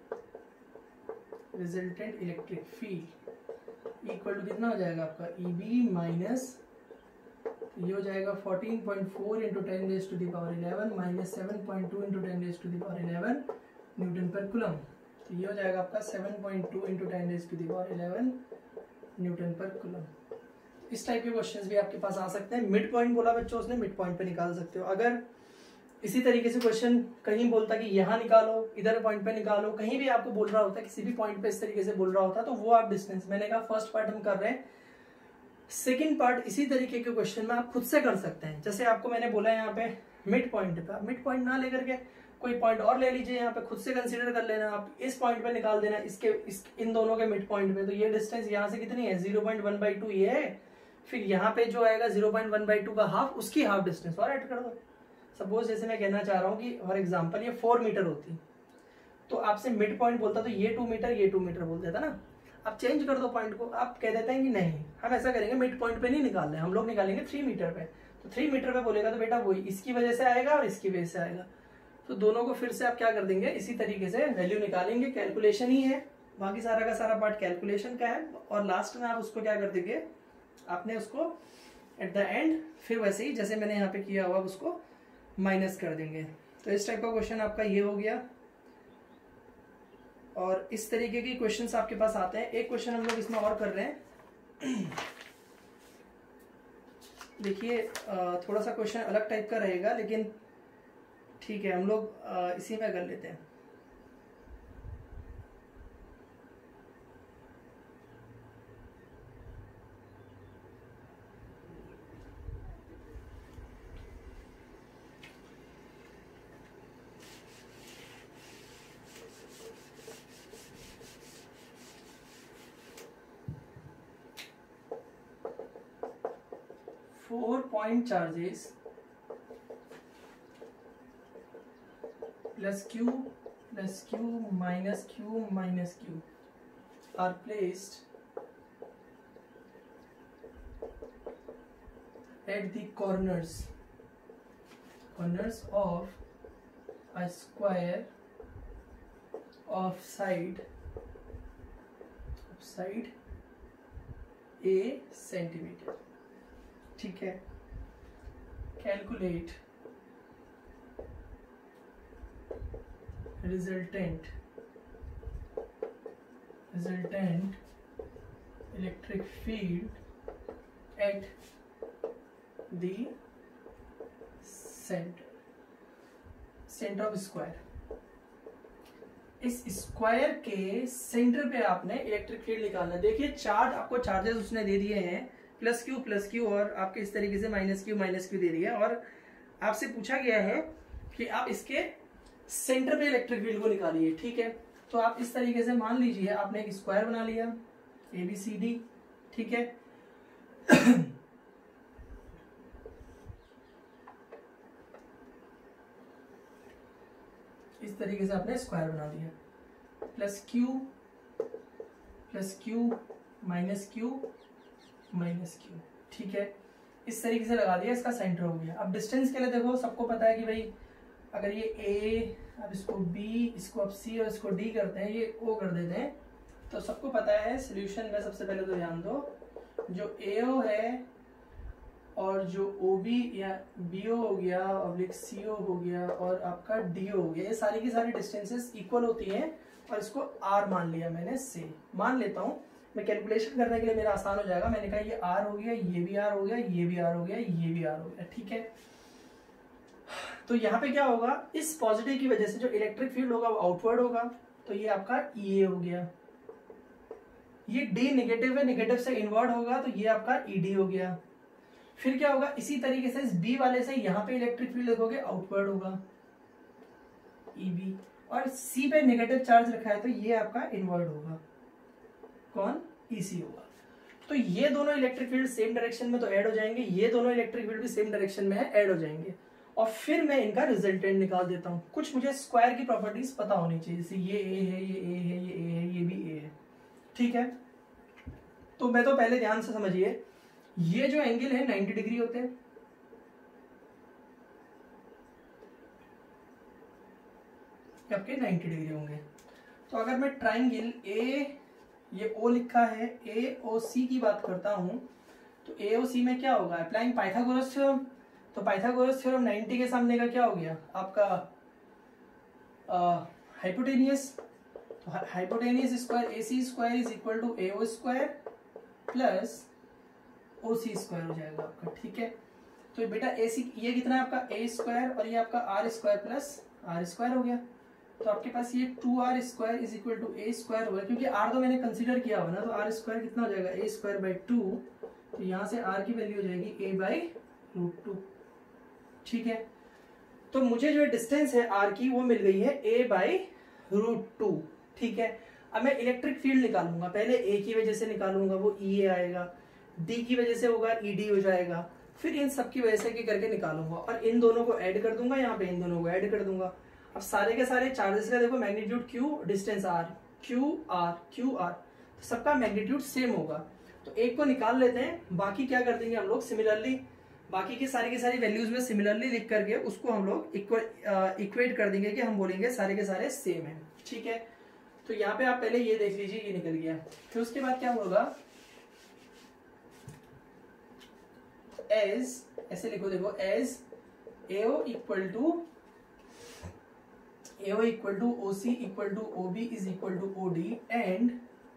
electric field equal to कितना हो जाएगा आपका ई बी माइनस, ये हो जाएगा 14.4 into 10⁻11 minus 7.2 into 10⁻11 newton per coulomb. तो ये हो जाएगा आपका 7.2 इंटू 10⁻11 न्यूटन पर कूलम। इस टाइप के क्वेश्चंस भी आपके पास आ सकते हैं। मिड पॉइंट बोला बच्चों उसने, मिड पॉइंट पे निकाल सकते हो। अगर इसी तरीके से क्वेश्चन कहीं बोलता कि यहाँ निकालो, इधर पॉइंट पे निकालो, कहीं भी आपको बोल रहा होता किसी भी पॉइंट पे इस तरीके से बोल रहा होता, तो वो आप डिस्टेंस, मैंने कहा फर्स्ट पार्ट हम कर रहे हैं, सेकंड पार्ट इसी तरीके के क्वेश्चन में आप खुद से कर सकते हैं। जैसे आपको मैंने बोला है यहाँ पे मिड पॉइंट पे, मिड पॉइंट ना लेकर के कोई पॉइंट और ले लीजिए, यहाँ पे खुद से कंसीडर कर लेना, आप इस पॉइंट पे निकाल देना, इन दोनों के मिड पॉइंट पे। तो ये डिस्टेंस यहाँ से कितनी है 0.1/2 ये है, फिर यहाँ पे जो आएगा 0.1/2 का हाफ, उसकी हाफ डिस्टेंस और ऐड कर दो। सपोज जैसे मैं कहना चाह रहा हूँ कि फॉर एग्जाम्पल ये 4 मीटर होती, तो आपसे मिड पॉइंट बोलता तो ये 2 मीटर ये 2 मीटर बोल देता ना। आप चेंज कर दो पॉइंट को, आप कह देते हैं कि नहीं हम ऐसा करेंगे, मिड पॉइंट पे नहीं निकाल रहे, हम लोग निकालेंगे 3 मीटर पे। तो 3 मीटर पे बोलेगा तो बेटा वही इसकी वजह से आएगा और इसकी वजह से आएगा, तो दोनों को फिर से आप क्या कर देंगे, इसी तरीके से वैल्यू निकालेंगे। कैलकुलेशन ही है, बाकी सारा का सारा पार्ट कैलकुलेशन का है, और लास्ट में आप उसको क्या कर देंगे, आपने उसको एट द एंड फिर वैसे ही जैसे मैंने यहाँ पे किया हुआ उसको माइनस कर देंगे। तो इस टाइप का क्वेश्चन आपका ये हो गया, और इस तरीके के क्वेश्चंस आपके पास आते हैं। एक क्वेश्चन हम लोग इसमें और कर रहे हैं। देखिए थोड़ा सा क्वेश्चन अलग टाइप का रहेगा, लेकिन ठीक है, हम लोग इसी में कर लेते हैं। Four point charges plus q minus q are placed at the corners of a square of side a centimeter। ठीक है, calculate resultant electric field at the centre of square. इस स्क्वायर के सेंटर पे आपने इलेक्ट्रिक फील्ड निकालना। देखिए charge, आपको charges उसने दे दिए हैं प्लस क्यू और आपके इस तरीके से माइनस क्यू दे दिया है, और आपसे पूछा गया है कि आप इसके सेंटर पे इलेक्ट्रिक फील्ड को निकालिए। ठीक है, तो आप इस तरीके से मान लीजिए आपने एक स्क्वायर बना लिया ABCD। ठीक है, इस तरीके से आपने स्क्वायर बना दिया, प्लस क्यू माइनस क्यू। ठीक है, इस तरीके से लगा दिया, इसका सेंटर हो गया। अब डिस्टेंस के लिए देखो, सबको पता है कि भाई अगर ये A, अब इसको B, इसको अब C और इसको D करते हैं, ये O कर देते हैं, तो सबको पता है सोल्यूशन में। सबसे पहले तो ध्यान दो, जो AO है और जो OB या BO हो गया ऑब्लिक CO हो गया और आपका DO हो गया, ये सारी की सारी डिस्टेंसेस इक्वल होती हैं, और इसको R मान लिया मैंने, से मान लेता हूँ मैं कैलकुलेशन करने के लिए, मेरा आसान हो जाएगा। मैंने कहा ये R हो गया, ये भी R हो गया, ये भी R हो गया, ये भी R हो गया। ठीक है, तो यहाँ पे क्या होगा, इस पॉजिटिव की वजह से जो इलेक्ट्रिक फील्ड होगा वो आउटवर्ड होगा, तो ये आपका EA हो गया। ये D नेगेटिव है, नेगेटिव से इनवर्ड होगा, तो ये आपका ED हो गया। फिर क्या होगा, इसी तरीके से इस B वाले से यहाँ पे इलेक्ट्रिक फील्ड देखोगे आउटवर्ड होगा, EB, और C पे नेगेटिव चार्ज रखा है तो ये आपका इनवर्ड होगा, कौन, EC होगा। तो ये दोनों इलेक्ट्रिक फील्ड सेम डायरेक्शन में तो ऐड हो जाएंगे, ये दोनों इलेक्ट्रिक फील्ड भी सेम डायरेक्शन में है, ऐड हो जाएंगे, और फिर मैं इनका रिजल्टेंट निकाल देता हूं। कुछ मुझे स्क्वायर की प्रॉपर्टीज पता होनी चाहिए, जैसे ये A है, ये A है, ये A है, ये भी A है। ठीक है, तो मैं तो पहले ध्यान से समझिए, ये जो एंगल है 90 डिग्री होते हैं, आपके 90 डिग्री होंगे। तो अगर मैं ट्राइंगल A, ये O लिखा है, AOC की बात करता हूं, तो AOC में क्या होगा, अप्लाइंग पाइथागोरस थ्योरम। तो पाइथागोरस थ्योरम 90 के सामने का क्या हो गया आपका, हाइपोटेनियस। तो hypotenuse square AC square is equal to AO square plus OC square हो जाएगा आपका। ठीक है, तो बेटा AC ये कितना है आपका A स्क्वायर, और ये आपका R square plus R square हो गया। तो आपके पास ये 2R square is equal to A square होगा, क्योंकि R तो मैंने कंसीडर किया हुआ ना, तो R स्क्वायर कितना हो जाएगा, A स्क्वायर बाई 2। तो यहाँ से R की वैल्यू हो जाएगी A बाई √2। ठीक है, तो मुझे जो डिस्टेंस है R की वो मिल गई है A बाई √2। ठीक है, अब मैं इलेक्ट्रिक फील्ड निकालूंगा। पहले A की वजह से निकालूंगा, वो EA आएगा, D की वजह से होगा ED हो जाएगा, फिर इन सब की वजह से करके निकालूंगा, और इन दोनों को ऐड कर दूंगा, यहाँ पे इन दोनों को ऐड कर दूंगा। अब सारे के सारे चार्जेस का देखो, magnitude Q, distance R, QR, तो सबका मैग्नीट्यूड सेम होगा। तो एक को निकाल लेते हैं, बाकी क्या कर देंगे हम लोग, सिमिलरली बाकी की सारी वैल्यूज में सिमिलरली लिख करके उसको हम लोग इक्वेट कर देंगे, कि हम बोलेंगे सारे के सारे सेम है। ठीक है, तो यहाँ पे आप पहले ये देख लीजिए, ये निकल गया। फिर उसके बाद क्या होगा, एज, ऐसे लिखो, देखो as AO equal to OC equal to OB is equal to OD, and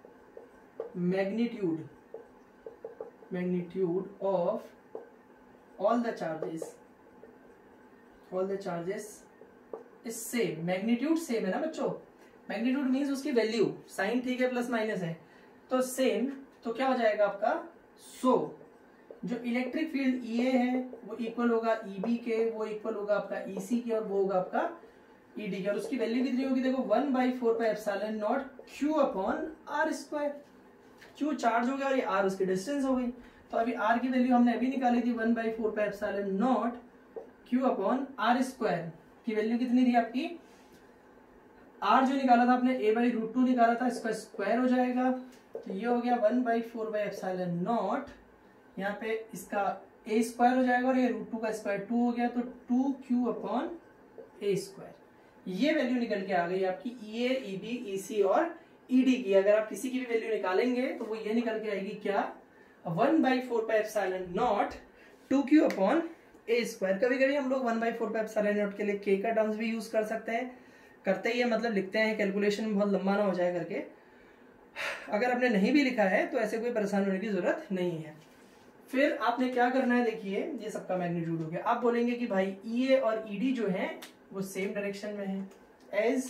magnitude of all the charges is same, magnitude same है ना बच्चों, मैग्नीट्यूड मीन्स उसकी वैल्यू, साइन ठीक है प्लस माइनस है तो सेम, तो क्या हो जाएगा आपका, सो जो इलेक्ट्रिक फील्ड EA है वो इक्वल होगा EB के, वो इक्वल होगा आपका EC के, और वो होगा आपका ED के, और उसकी वैल्यू कितनी होगी देखो 1/4πε0 Q upon R square, Q charge हो गया और ये R उसकी डिस्टेंस हो गई, तो अभी R की वैल्यू हमने अभी निकाली थी 1/4πε0 Q अपॉन R स्क्वायर की वैल्यू कितनी थी आपकी, R जो निकाला था आपने a/√2 निकाला था, इसका स्क्वायर हो जाएगा, तो ये हो गया 1/4πε0, यहाँ पे इसका a स्क्वायर हो जाएगा और ये √2 का स्क्वायर 2 हो गया, तो 2Q अपॉन a स्क्वायर, ये वैल्यू निकल के आ गई आपकी EA, EB, EC और ED की। अगर आप किसी की भी वैल्यू निकालेंगे तो वो ये निकल के आएगी क्या, 1/4πε0 2Q अपॉन a स्क्वायर। कभी कभी हम लोग 1/4πε0 के लिए k का टर्म्स भी यूज कर सकते हैं, करते ही है मतलब लिखते हैं, कैलकुलेशन बहुत लंबा ना हो जाए करके। अगर आपने नहीं भी लिखा है तो ऐसे कोई परेशान होने की जरूरत नहीं है। फिर आपने क्या करना है, देखिए ये सबका मैग्नीट्यूड हो गया, आप बोलेंगे कि भाई EA और ED जो है वो सेम डायरेक्शन में है, as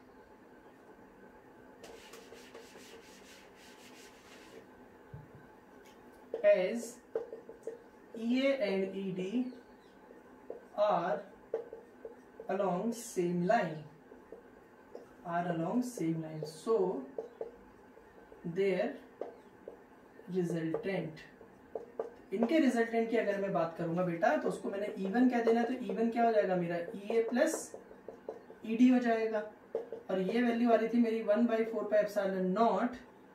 EA and ED are along same line, so their resultant, इनके रिजल्टेंट की अगर मैं बात करूंगा बेटा तो उसको मैंने इवन क्या देना है, तो इवन क्या हो जाएगा मेरा EA प्लस ED हो जाएगा, और ये वैल्यू आ रही थी मेरी 1/4πε0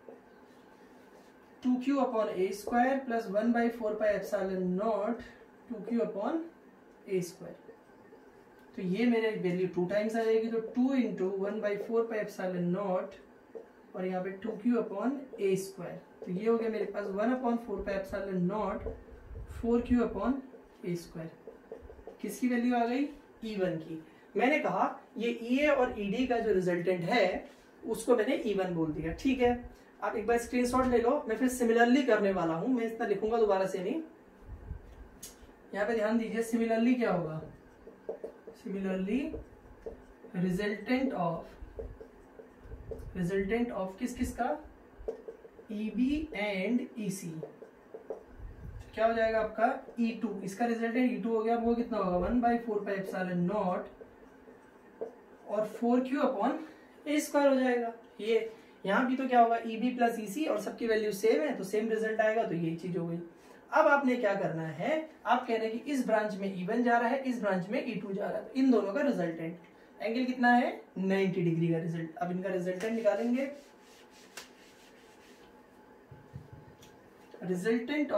2Q upon a square plus 1/4πε0 2Q upon a square, तो ये मेरे वैल्यू 2 टाइम्स आ जाएगी, तो 2 इंटू 1/4πε0 और यहाँ पे 2Q अपॉन a स्क्वायर, तो ये हो गया मेरे पास 1/4πε0 4Q अपॉन a स्क्वायर, किसकी वैल्यू आ गई, E1 की। मैंने कहा ये EA और ED का जो रिजल्टेंट है उसको मैंने E1 बोल दिया, ठीक है। आप एक बार स्क्रीनशॉट ले लो, मैं फिर सिमिलरली करने वाला हूं, मैं इतना लिखूंगा दोबारा से नहीं, यहाँ पे ध्यान दीजिए। सिमिलरली क्या होगा, सिमिलरली रिजल्टेंट ऑफ किस किस का, EB एंड EC, क्या हो जाएगा आपका E2, इसका रिजल्टेंट E2 हो गया, वो कितना होगा 1/4πε0 और 4Q अपॉन a स्क्वायर हो जाएगा। ये यहाँ भी तो क्या होगा EB प्लस EC और सबकी वैल्यू सेम है तो सेम रिजल्ट आएगा, तो यही चीज हो गई। अब आपने क्या करना है, आप कह रहे हैं कि इस ब्रांच में E1 जा रहा है, इस ब्रांच में E2 जा रहा है, तो इन दोनों का रिजल्टेंट एंगल कितना है 90 डिग्री का रिजल्ट। अब इनका रिजल्टेंट निकालेंगे, रिजल्टेंट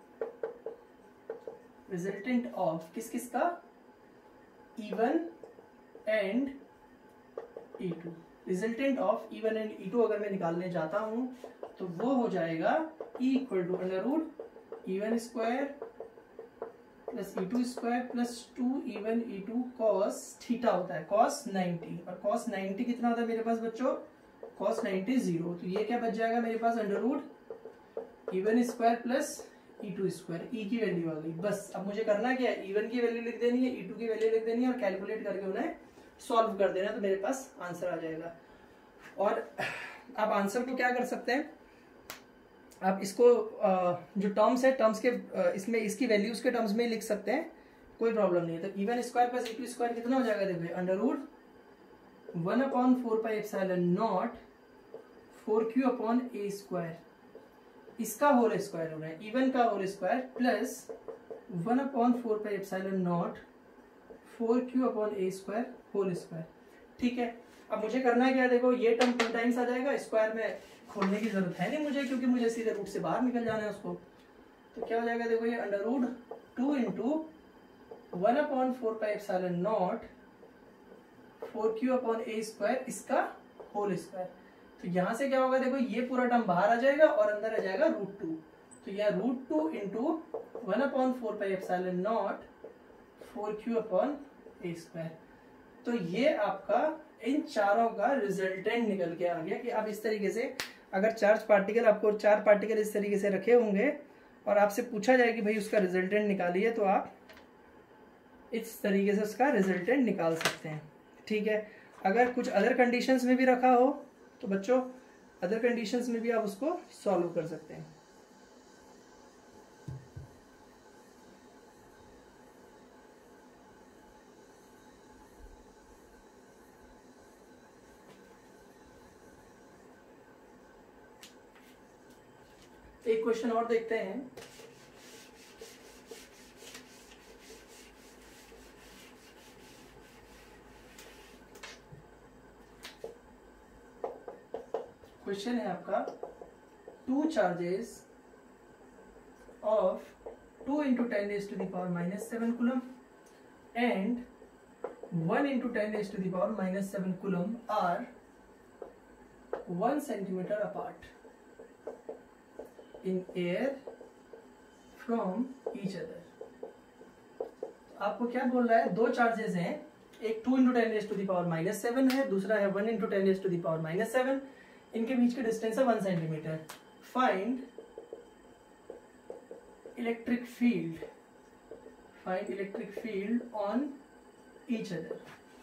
ऑफ किस किस का, E1 and E2। Resultant of E1 and E2 अगर मैं निकालने जाता हूं तो वो हो जाएगा E equal to √E1 square plus E2 square plus 2E1 E2 cos theta होता है cos 90, और cos 90 कितना होता है मेरे पास बच्चों, cos 90 0, तो ये क्या बच जाएगा मेरे पास √E1 square plus E2 square, E की वैल्यू आ गई। बस अब मुझे करना क्या है, E1 की वैल्यू लिख देनी है, E2 की वैल्यू लिख देनी है और कैलकुलेट करके उन्हें सॉल्व कर देना, तो मेरे पास आंसर आ जाएगा। और आप आंसर को क्या कर सकते हैं, आप इसको जो टर्म्स है टर्म्स के इसमें इसकी वैल्यूज के टर्म्स में लिख सकते हैं, कोई प्रॉब्लम नहीं है। तो E1 square plus E2 square कितना हो जाएगा, देखिए √1/4πε0 4Q अपॉन a स्क्वायर, इसका होल स्क्वायर हो रहा है, E1 का whole square plus 1/4πε0 4Q upon a square whole square, ठीक है। अब मुझे करना है क्या, देखो ये टर्म 2 टाइम्स आ जाएगा, स्क्वायर में खोलने की जरूरत है नहीं मुझे, क्योंकि मुझे सीधे रूट से बाहर निकल जाना है उसको। तो क्या हो जाएगा, देखो ये √2 into 1/4πε0 4Q upon a square, इसका होल स्क्वायर। तो यहां से क्या होगा, देखो ये पूरा टर्म बाहर आ जाएगा और अंदर आ जाएगा √2, तो यह √2 into 1/4πε0 4Q upon a square. तो ये आपका इन चारों का रिजल्टेंट निकल के आ गया कि आप इस तरीके से अगर चार्ज पार्टिकल, आपको 4 पार्टिकल इस तरीके से रखे होंगे और आपसे पूछा जाए कि भाई उसका रिजल्टेंट निकालिए, तो आप इस तरीके से उसका रिजल्टेंट निकाल सकते हैं, ठीक है। अगर कुछ अदर कंडीशंस में भी रखा हो तो बच्चों अदर कंडीशंस में भी आप उसको सॉल्व कर सकते हैं। एक क्वेश्चन और देखते हैं। क्वेश्चन है आपका 2 charges of 2 × 10⁻⁻7 coulomb and 1 × 10⁻⁻7 coulomb are 1 centimetre apart in air from each other। आपको क्या बोल रहा है, दो चार्जेस हैं, एक 2 × 10⁻⁻7 है, दूसरा है 1 × 10⁻⁻7। इनके बीच की डिस्टेंस है 1 centimetre. Find electric field on each other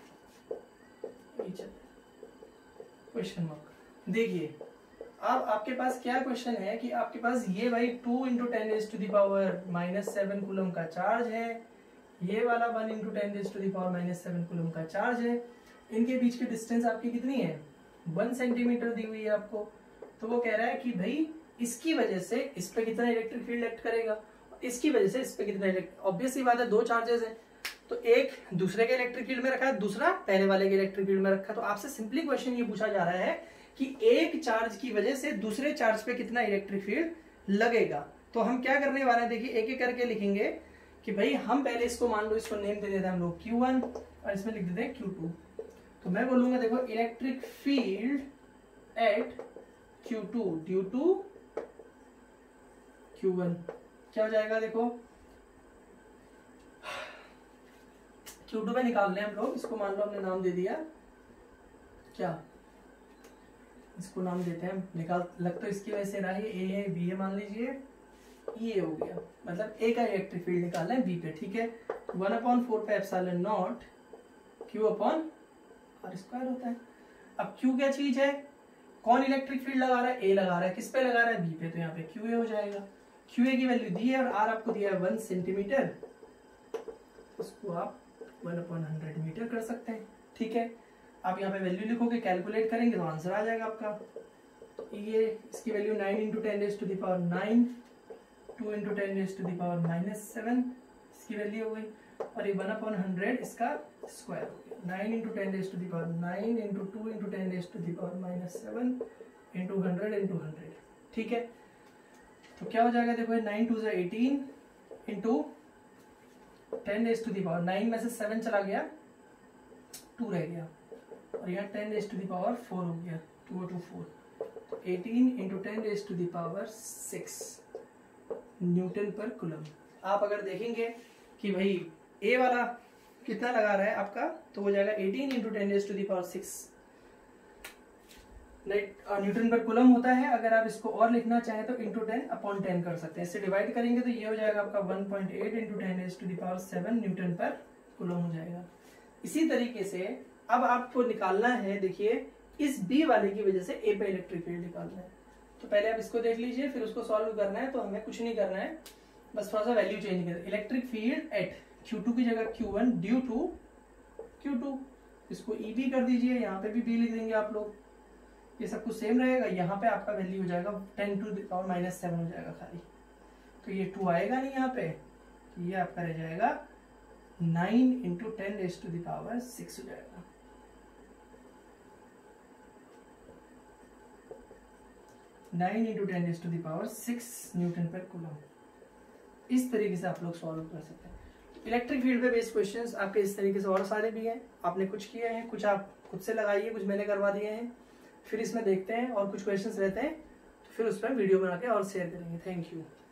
question mark. देखिए अब आपके पास क्या क्वेश्चन है कि आपके पास ये भाई 2 × 10⁻⁻7 कूलम का चार्ज है, ये वाला 1 × 10⁻⁻7 कूलम का चार्ज है। इनके बीच की डिस्टेंस आपकी कितनी है, 1 सेंटीमीटर दी हुई है आपको। तो वो कह रहा है कि भाई इसकी वजह से इस पे कितना इलेक्ट्रिक फील्ड एक्ट करेगा, इसकी वजह से इस पे कितना ऑब्वियस सी बात है, दो चार्जेस है तो एक दूसरे के इलेक्ट्रिक फील्ड में रखा है, दूसरा पहले वाले के इलेक्ट्रिक फील्ड में रखा है। तो आपसे सिंपली क्वेश्चन ये पूछा जा रहा है कि एक चार्ज की वजह से दूसरे चार्ज पे कितना इलेक्ट्रिक फील्ड लगेगा। तो हम क्या करने वाले हैं, देखिए एक एक करके लिखेंगे कि भाई हम पहले इसको मान लो, इसको नेम दे देते हैं हम लोग Q1 और इसमें लिख देते हैं Q2। तो मैं बोलूंगा देखो electric field at Q2 due to Q1 क्या हो जाएगा, देखो Q2 पे निकाल लें हम लोग, इसको मान लो हमने नाम दे दिया क्या, इसको नाम देते हैं निकाल, लग तो इसकी वजह से रहा है, ए है बी है, मान लीजिए ये हो गया, मतलब ए का इलेक्ट्रिक फील्ड निकालना है बी पे, ठीक है। 1/4 पे एप्सिलॉन नॉट Q/r² होता है। अब Q क्या चीज है, कौन इलेक्ट्रिक फील्ड लगा रहा है, ए लगा रहा है, किस पे लगा रहा है, बी पे, तो यहाँ पे QA हो जाएगा। QA की वैल्यू दी है और R आपको दिया है 1 सेंटीमीटर, उसको आप 1/100 मीटर कर सकते हैं, ठीक है। आप यहाँ पे वैल्यू लिखोगे, कैलकुलेट करेंगे तो आंसर आ जाएगा आपका। तो ये इसकी वैल्यू 9 × 10⁻⁹, 2 × 10⁻⁻7 इसकी वैल्यू हो गई, और ये 1/100 इसका स्क्वायर हो गया। 9 × 10⁹ इंटू 2 × 10⁻⁻7 इंटू 100 इंटू 100, ठीक है। तो क्या हो जाएगा, देखो 9 2 18 इंटू 10⁻9 में से 7 चला गया, 2 रह गया, और यहाँ 10⁻4 हो गया, 2 और 2 4, तो 18 इंटू 10⁻6 न्यूटन पर कूलम। आप अगर देखेंगे कि भाई ए वाला कितना लगा रहा है आपका, तो हो जाएगा 18 इंटू 10⁻6 न्यूटन पर कूलम होता है। अगर आप इसको और लिखना चाहें तो इंटू 10/10 कर सकते हैं, इससे डिवाइड करेंगे तो ये हो जाएगा आपका 1.8 इंटू 10⁻7 न्यूटन पर कूलम हो जाएगा। इसी तरीके से अब आपको निकालना है, देखिए इस बी वाले की वजह से ए पे इलेक्ट्रिक फील्ड निकालना है। तो पहले आप इसको देख लीजिए, फिर उसको सॉल्व करना है। तो हमें कुछ नहीं करना है, बस थोड़ा सा वैल्यू चेंज करना है। इलेक्ट्रिक फील्ड एट Q2 की जगह Q1 ड्यू टू Q2, इसको E भी कर दीजिए, यहाँ पे भी B लिख देंगे आप लोग, ये सब कुछ सेम रहेगा। यहाँ पे आपका वैल्यू हो जाएगा 10⁻⁻7 हो जाएगा खाली, तो ये 2 आएगा नहीं यहाँ पे, ये आपका रह जाएगा 9 इंटू 10⁻6 हो जाएगा। Nine into 10⁻6 newton per coulomb. इस तरीके से आप लोग सॉल्व कर सकते हैं। इलेक्ट्रिक फील्ड पे बेस्ड क्वेश्चंस आपके इस तरीके से और सारे भी हैं, आपने कुछ किए हैं, कुछ आप खुद से लगाइए, कुछ मैंने करवा दिए हैं। फिर इसमें देखते हैं और कुछ क्वेश्चंस रहते हैं तो फिर उस पर वीडियो बना के और शेयर करेंगे। Thank you.